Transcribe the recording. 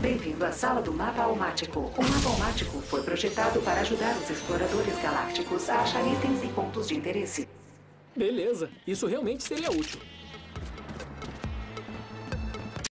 Bem-vindo à sala do mapa almático. O mapa almático foi projetado para ajudar os exploradores galácticos a achar itens e pontos de interesse. Beleza, isso realmente seria útil.